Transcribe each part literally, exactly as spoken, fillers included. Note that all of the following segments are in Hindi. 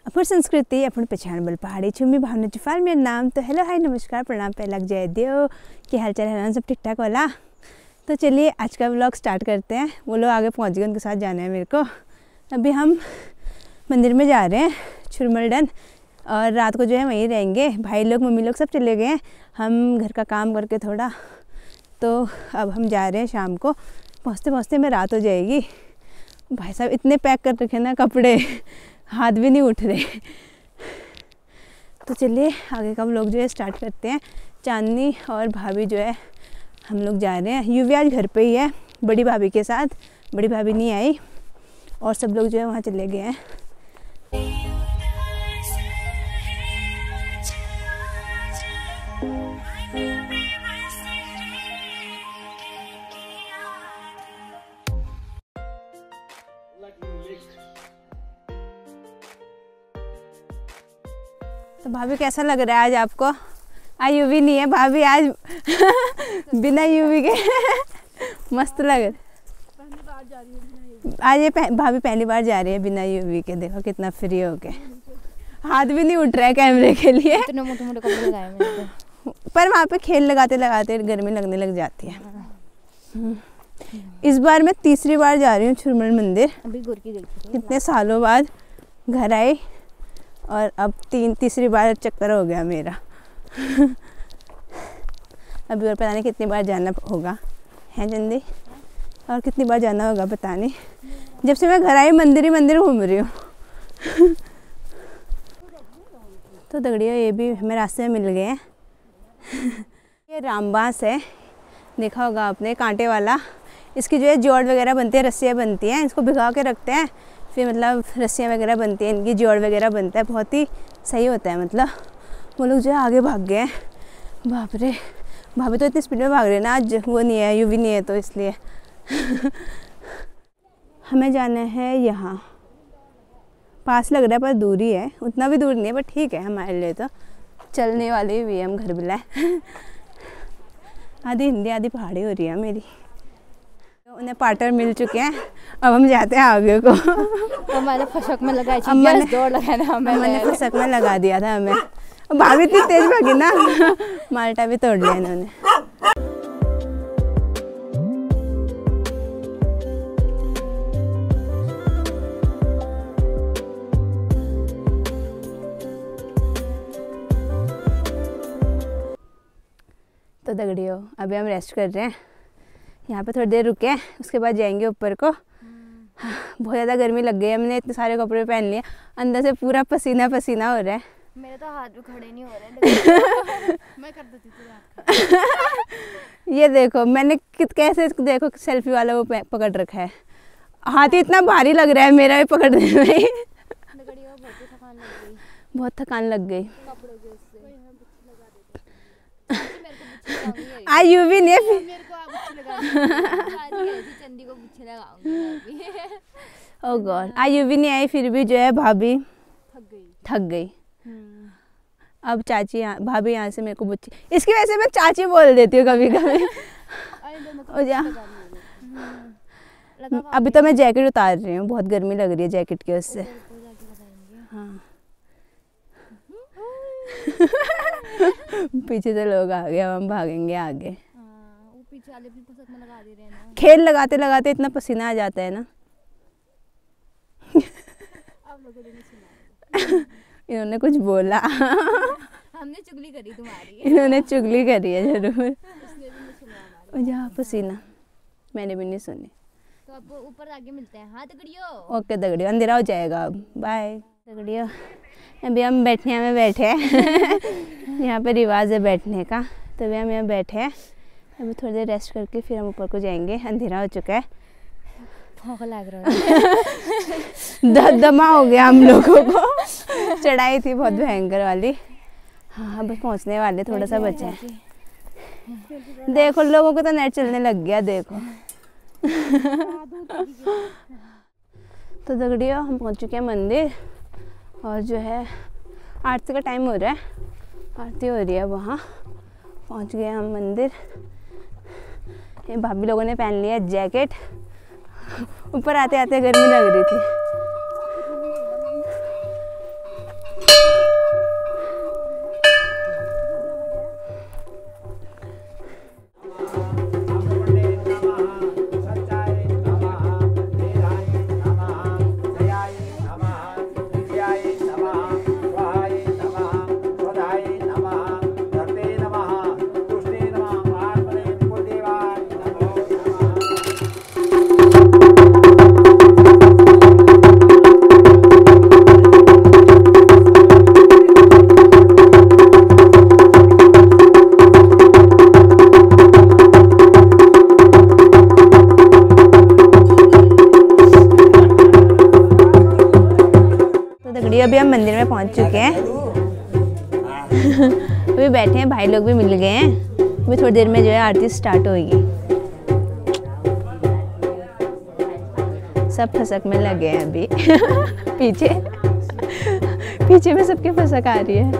अपन संस्कृति अपन पहचान बल पहाड़ी छुमी भावना चुफाल मेरा नाम। तो हेलो हाय नमस्कार प्रणाम पे लग जाए दियो कि हाल चाल है सब ठीक ठाक वाला। तो चलिए आज का व्लॉग स्टार्ट करते हैं। वो लोग आगे पहुंच गए, उनके साथ जाना है मेरे को। अभी हम मंदिर में जा रहे हैं छुरमलडन, और रात को जो है वहीं रहेंगे। भाई लोग मम्मी लोग सब चले गए हैं, हम घर का काम करके थोड़ा। तो अब हम जा रहे हैं, शाम को पहुँचते पहुँचते में रात हो जाएगी। भाई साहब इतने पैक कर रखे ना कपड़े, हाथ भी नहीं उठ रहे। तो चलिए आगे का व्लॉग जो है स्टार्ट करते हैं। चांदनी और भाभी जो है हम लोग जा रहे हैं। युवी आज घर पे ही है बड़ी भाभी के साथ, बड़ी भाभी नहीं आई और सब लोग जो है वहाँ चले गए हैं। तो भाभी कैसा लग रहा है आज आपको? आज यूवी नहीं है भाभी, आज बिना यूवी के मस्त लग रहा है। आज ये भाभी पहली बार जा रही है बिना यूवी के। देखो कितना फ्री हो के, हाथ भी नहीं उठ रहा है कैमरे के लिए। इतने मोटे मोटे कपड़े लगाए मैंने तो। पर वहाँ पे खेल लगाते लगाते गर्मी लगने लग जाती है। इस बार मैं तीसरी बार जा रही हूँ छुरमल मंदिर। अभी कितने सालों बाद घर आई और अब तीन तीसरी बार चक्कर हो गया मेरा। अभी और पता नहीं कितनी बार जाना होगा है चंदी, और कितनी बार जाना होगा पता नहीं। जब से मैं घर आई मंदिर ही मंदिर घूम रही हूँ। तो दगड़ियों ये भी हमें रास्ते में मिल गए हैं। ये रामबांस है, देखा होगा आपने, कांटे वाला। इसकी जो है जोड़ वगैरह बनती है, रस्सियाँ बनती हैं, इसको भिगा के रखते हैं, फिर मतलब रस्सियाँ वगैरह बनती हैं, इनकी जोड़ वगैरह बनता है। बहुत ही सही होता है। मतलब वो लोग जो है आगे भाग गए हैं। बाप रे, भाभी तो इतनी स्पीड में भाग रहे हैं ना, आज वो नहीं है, यूवी नहीं है, तो इसलिए। हमें जाना है यहाँ, पास लग रहा है पर दूरी है, उतना भी दूर नहीं है पर ठीक है हमारे लिए। तो चलने वाली भी हम घर बुलाए। आधी हिंदी आधी पहाड़ी हो रही है मेरी। तो उन्हें पार्टनर मिल चुके हैं, अब हम जाते हैं आगे को। हमारे फसक में लगाई थी, मैंने दौड़ लगाया ना हमें, मैंने फसक में लगा दिया था हमें। भाभी इतनी तेज भागी ना, माल्टा भी तोड़ लिया इन्होंने। तो दगड़ियों अभी हम रेस्ट कर रहे हैं यहाँ पे, थोड़ी देर रुके, उसके बाद जाएंगे ऊपर को। हाँ, बहुत ज़्यादा गर्मी लग गई है, हमने इतने सारे कपड़े पहन लिए, अंदर से पूरा पसीना पसीना हो रहा है। मेरे तो हाथ भी खड़े नहीं हो रहे। मैं कर देती थी। ये देखो मैंने कैसे, देखो सेल्फी वाला वो पकड़ रखा है, हाथ ही इतना भारी लग रहा है मेरा भी पकड़ने में। बहुत थकान लग गई। आज यूवी नहीं है। ओह गॉड, आज यूवी नहीं आई, फिर भी जो है भाभी थक गई। अब चाची भाभी यहाँ से मेरे को बुच्ची, इसकी वजह से मैं चाची बोल देती हूँ कभी कभी। अभी तो मैं जैकेट उतार रही हूँ, बहुत गर्मी लग रही है जैकेट की वजह से। हाँ। पीछे से लोग आ गए, हम भागेंगे आगे। वो पीछे वाले भी फसक में लगा दे रहे हैं ना। खेल लगाते लगाते इतना पसीना आ जाता है ना। आप लोगों ने सुना, इन्होंने कुछ बोला। हमने चुगली करी तुम्हारी। इन्होंने चुगली करी है जरूर। जहाँ पसीना मैंने भी नहीं सुनी। तो अब ऊपर आगे मिलते हैं। हाँ दगड़ियों। ओके दगड़ियों, अंधेरा हो जाएगा अब, बाय दगड़ियों। अभी हम बैठने में बैठे हैं। यहाँ पे रिवाज है बैठने का, तो अभी हम यहाँ बैठे हैं। अभी थोड़ी देर रेस्ट करके फिर हम ऊपर को जाएंगे, अंधेरा हो चुका है। लग रहा है। दमा हो गया हम लोगों को, चढ़ाई थी बहुत भयंकर वाली। हाँ बस पहुँचने वाले, थोड़ा सा बचा है। देखो लोगों को तो नेट चलने लग गया, देखो। तो दगड़ियों हम पहुँच चुके हैं मंदिर, और जो है आरती का टाइम हो रहा है, आरती हो रही है वहाँ। पहुँच गए हम मंदिर। ये भाभी लोगों ने पहन लिया जैकेट, ऊपर आते आते गर्मी लग रही थी। दगड़ी अभी हम मंदिर में पहुंच चुके हैं। अभी बैठे हैं, भाई लोग भी मिल गए हैं। अभी थोड़ी देर में जो है आरती स्टार्ट होगी। सब फसक में लगे हैं अभी। पीछे पीछे में सबके फसक आ रही है।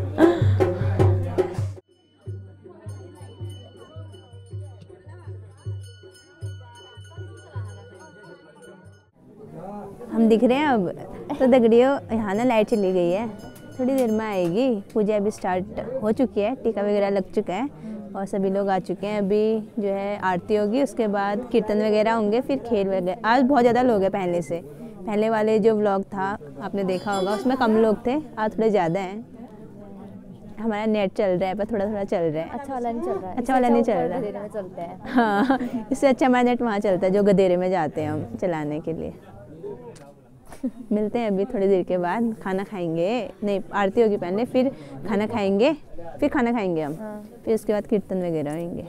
हम दिख रहे हैं अब। तो दगड़ियों यहाँ ना लाइट चली गई है, थोड़ी देर में आएगी। पूजा अभी स्टार्ट हो चुकी है, टीका वगैरह लग चुका है और सभी लोग आ चुके हैं। अभी जो है आरती होगी, उसके बाद कीर्तन वगैरह होंगे, फिर खेल वगैरह। आज बहुत ज़्यादा लोग हैं पहले से। पहले वाले जो व्लॉग था आपने देखा होगा, उसमें कम लोग थे, आज थोड़े ज़्यादा हैं। हमारा नेट चल रहा है पर थोड़ा थोड़ा चल रहा है। अच्छा वाला नहीं चल रहा है। अच्छा वाला नहीं चल रहा गधेरे में चलते हैं। हाँ, इससे अच्छा हमारा नेट वहाँ चलता है जो गधेरे में जाते हैं हम चलाने के लिए। मिलते हैं अभी थोड़ी देर के बाद। खाना खाएंगे, नहीं आरती होगी पहले, फिर खाना खाएंगे, फिर खाना खाएंगे हम। हाँ। फिर उसके बाद कीर्तन वगैरह होंगे।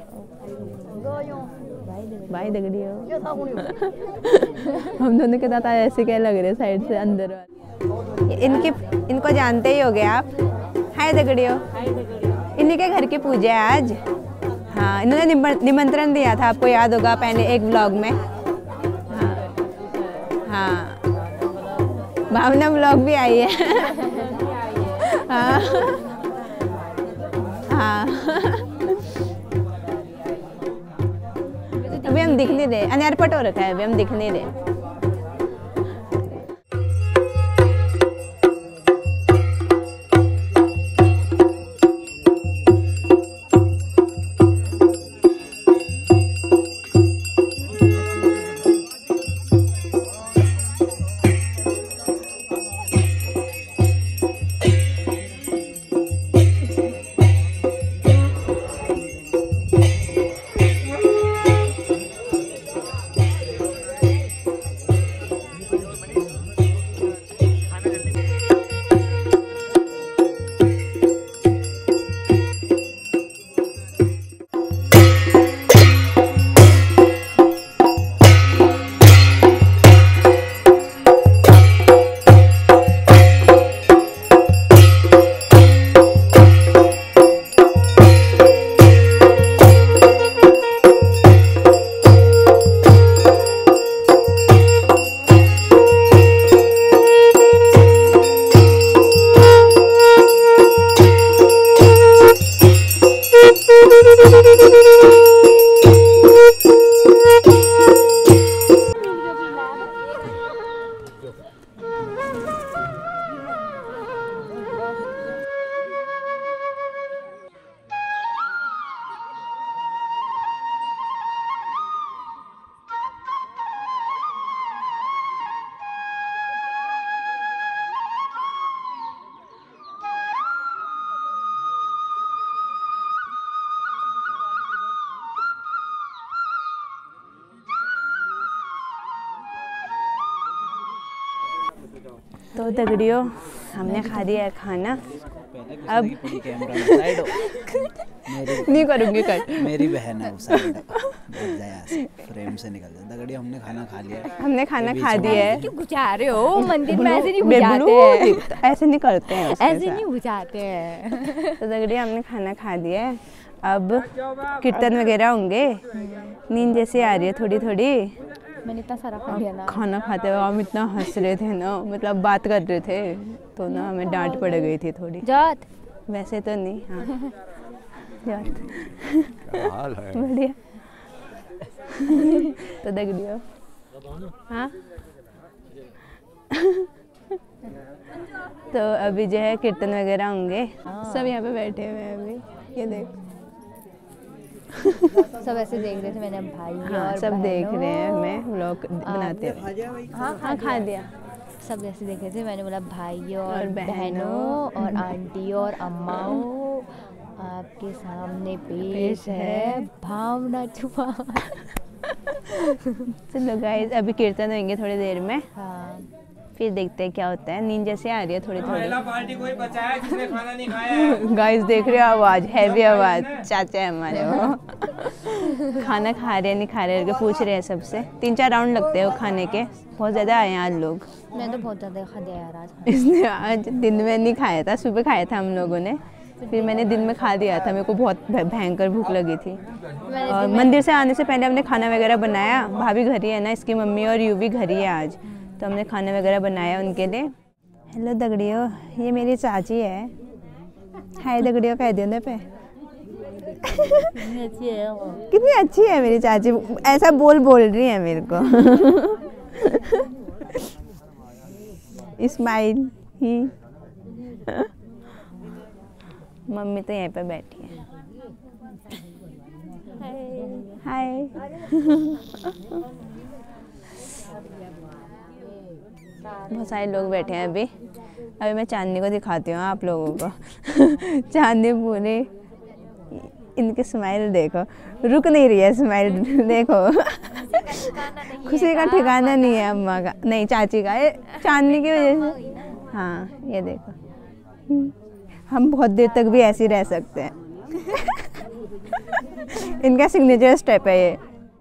भाई दगड़ी हो। हम दोनों के साथ ऐसे क्या लग रहे साइड से अंदर वाले। इनकी इनको जानते ही होगे आप। हाय दगड़ी हो। इन्हीं के घर की पूजा है आज। हाँ, इन्होंने निमंत्रण दिया था, आपको याद होगा पहले एक व्लॉग में। हाँ हाँ, भावना व्लॉग भी आई है। हाँ हाँ। अभी हम दिख नहीं रहे, अनारपट हो रखा है, अभी हम दिख नहीं रहे। तो दगड़ियों हमने खा दिया है खाना। अब नहीं करूँगी कट। मेरी बहन है उस फ्रेम से निकल जाए। दगड़ियों हमने खाना खा लिया है। हमने खाना खा दिया है। क्यों बुझा रहे हो? मंदिर में ऐसे नहीं बुझाते हैं। ऐसे नहीं करते हैं, ऐसे नहीं बुझाते हैं। तो दगड़ियों हमने खाना खा दिया है। अब कीर्तन वगैरह होंगे। नींद जैसे आ रही है थोड़ी थोड़ी। मैंने इतना सारा खा लिया ना। खाना खाते हुए हम इतना हंस रहे थे ना, मतलब बात कर रहे थे, तो ना हमें डांट पड़ गई थी थोड़ी। जात वैसे तो नहीं। हाँ जात हाल है बढ़िया। तो दगड़ियों हाँ। तो अभी जो है कीर्तन वगैरह होंगे। सब यहाँ पे बैठे हुए हैं अभी, ये देख। सब ऐसे देख रहे थे। मैंने भाई हाँ, और सब देख रहे हैं हमें व्लॉग बनाते हुए। हाँ हाँ खा दिया। सब ऐसे देख रहे थे। मैंने बोला भाई और, और बहनों और आंटी और अम्माओं, आपके सामने पेश है भावना चुमार। चलो गाइस अभी कीर्तन होंगे थोड़ी देर में। हाँ फिर देखते हैं क्या होता है। नींद जैसे आ रही है थोड़ी थोड़ी। पार्टी कोई बचा है जिसने खाना नहीं खाया? गाइस देख रहे हो आवाज, हैवी आवाज, चाचा है हमारे वो। खाना खा रहे हैं नहीं खा रहे हैं पूछ रहे हैं सबसे। तीन चार राउंड लगते हैं वो खाने के, बहुत ज़्यादा आए हैं आज लोग। मैं तो बहुत ज़्यादा खा दिया यार आज। इसने आज दिन में नहीं खाया था, सुबह खाया था हम लोगों ने, फिर मैंने दिन में खा दिया था। मेरे को बहुत भयंकर भूख लगी थी। और मंदिर से आने से पहले हमने खाना वगैरह बनाया। भाभी घर ही है ना, इसकी मम्मी और यू भी घर ही है आज, तो हमने खाना वगैरह बनाया उनके लिए। हेलो दगड़ियों, ये मेरी चाची है। हाय दगड़ियों कह दियो ना पे। कितनी अच्छी है वो। कितनी अच्छी है मेरी चाची, ऐसा बोल बोल रही है मेरे को। स्माइल ही। मम्मी तो यहीं पे बैठी है। हाय। बहुत सारे लोग बैठे हैं अभी। अभी मैं चांदनी को दिखाती हूँ आप लोगों को। चांदनी पूरी, इनकी स्माइल देखो, रुक नहीं रही है स्माइल देखो। खुशी का ठिकाना नहीं है अम्मा का, नहीं चाची का, ये चांदनी की वजह से। हाँ ये देखो, हम बहुत देर तक भी ऐसे ही रह सकते हैं। इनका सिग्नेचर स्टेप है ये।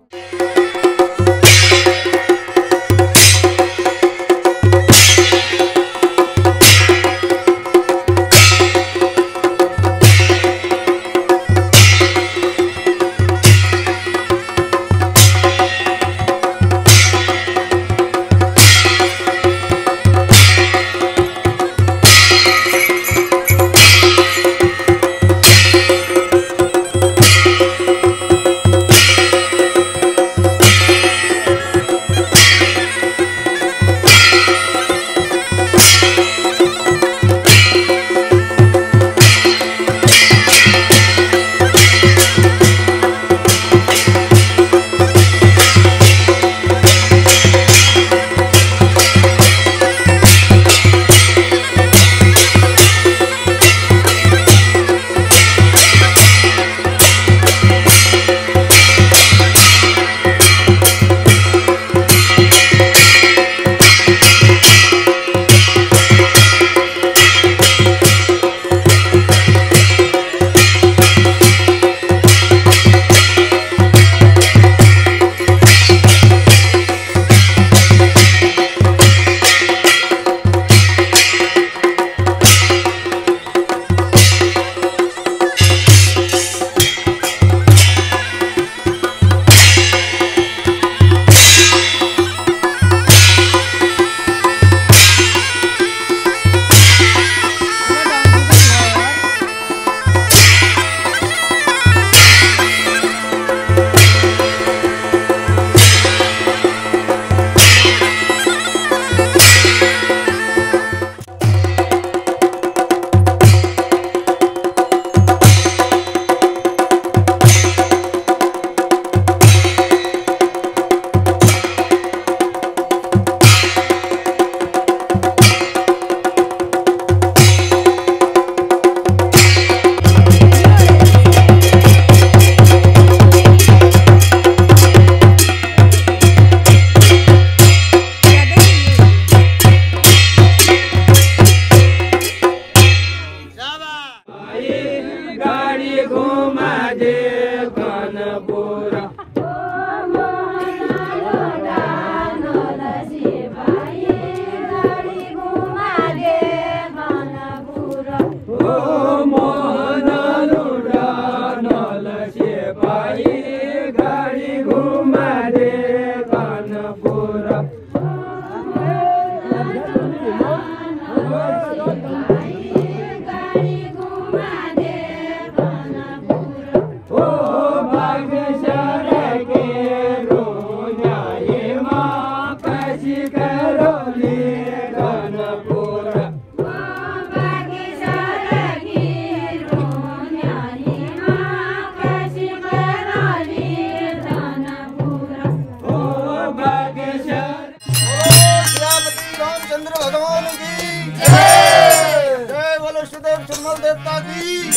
देवता की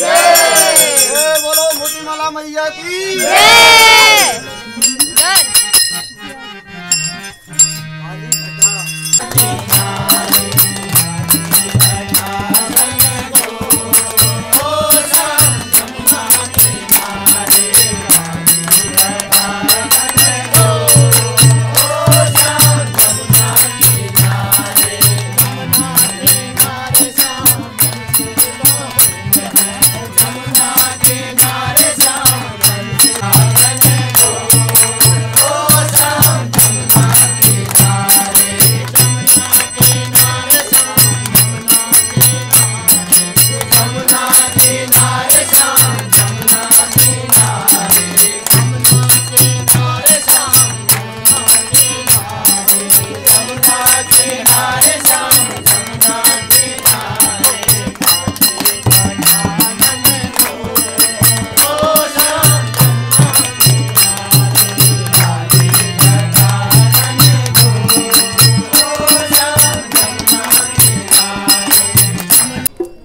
जय, बोलो मोतीमाला मैया की जय।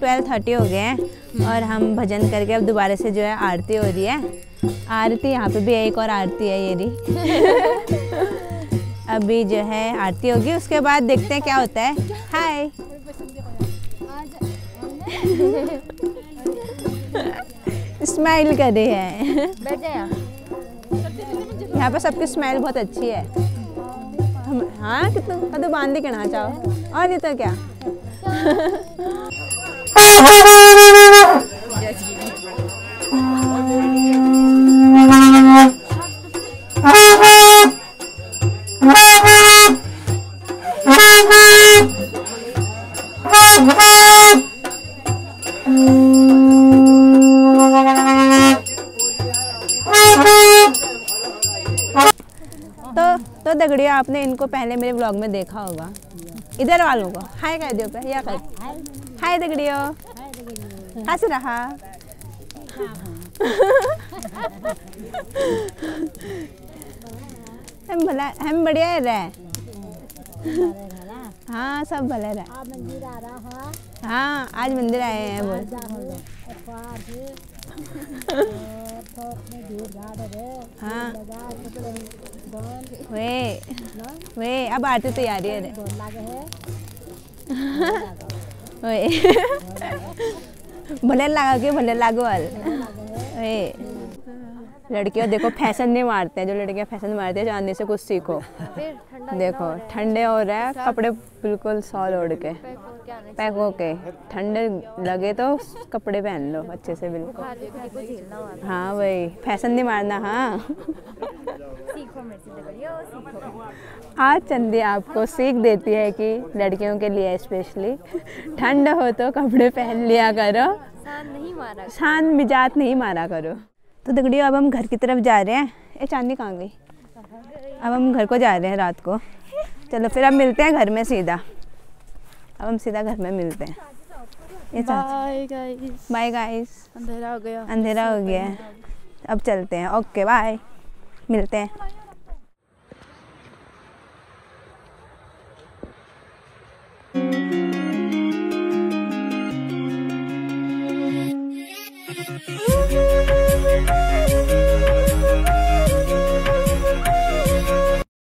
ट्वेल्व थर्टी हो गए हैं और हम भजन करके अब दोबारा से जो है आरती हो रही है। आरती यहाँ पे भी एक और आरती है ये रही। अभी जो है आरती होगी, उसके बाद देखते हैं क्या होता है। हाय स्माइल कर रही है। बैठ जा यहाँ पे सबकी स्माइल बहुत अच्छी है। हम हाँ कितना कदू बांध के ना चाहो और नहीं तो क्या। तो तो दगड़िया आपने इनको पहले मेरे व्लॉग में देखा होगा। इधर वालों को हाय कह दो पे या कर हाय दगड़ियो हंस रहा। हम भला हम बढ़िया रहे। हाँ सब भले रहे। हाँ आज मंदिर आए हैं बोल। हाँ वे वे अब आरती तैयारी है वे भले लगा के भले लागो वाल वे। लड़कियां देखो फैशन नहीं मारते हैं, जो लड़कियां फैशन मारती है चांदी से कुछ सीखो। देखो ठंडे हो रहा है, कपड़े बिल्कुल सॉल ओढ़ के पैक हो के, ठंडे लगे तो कपड़े पहन लो अच्छे से बिल्कुल। हाँ वही फैशन नहीं मारना। हाँ आज चंदी आपको सीख देती है कि लड़कियों के लिए स्पेशली ठंड हो तो कपड़े पहन लिया करो, शान मिजाज नहीं मारा करो। तो दगड़ियों अब हम घर की तरफ जा रहे हैं। ये चांदी कहाँ गई? अब हम घर को जा रहे हैं रात को। चलो फिर अब मिलते हैं घर में सीधा। अब हम सीधा घर में मिलते हैं। ये बाय गाइस। Bye guys. अंधेरा हो गया। अंधेरा हो गया है, अब चलते हैं। ओके बाय, मिलते हैं।